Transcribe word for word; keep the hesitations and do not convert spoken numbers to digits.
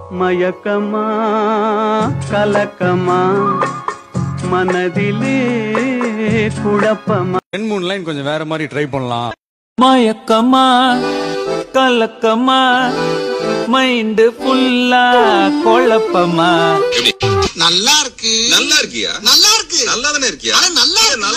மயக்கமா கலக்கமா மனதிலே குழப்பமா. ரெண்டு மூணு லைன் கொஞ்சம் வேற மாதிரி ட்ரை பண்ணலாம். மயக்கமா கலக்கமா மைண்ட் ஃபுல்லா குழப்பமா. நல்லா இருக்கு. நல்லா இருக்கியா? நல்லா இருக்கு. நல்லா தானே இருக்கியா? நல்லா